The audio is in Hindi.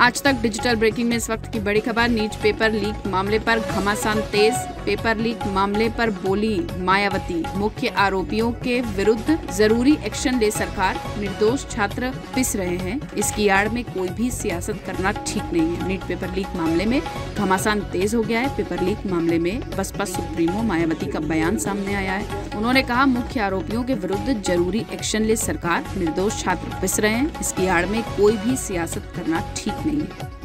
आज तक डिजिटल ब्रेकिंग में इस वक्त की बड़ी खबर। नीट पेपर लीक मामले पर घमासान तेज। पेपर लीक मामले पर बोली मायावती, मुख्य आरोपियों के विरुद्ध जरूरी एक्शन ले सरकार। निर्दोष छात्र पिस रहे हैं, इसकी आड़ में कोई भी सियासत करना ठीक नहीं है। नीट पेपर लीक मामले में घमासान तेज हो गया है। पेपर लीक मामले में बसपा सुप्रीमो मायावती का बयान सामने आया है। उन्होंने कहा, मुख्य आरोपियों के विरुद्ध जरूरी एक्शन ले सरकार। निर्दोष छात्र पिस रहे हैं, इसकी आड़ में कोई भी सियासत करना ठीक नहीं है।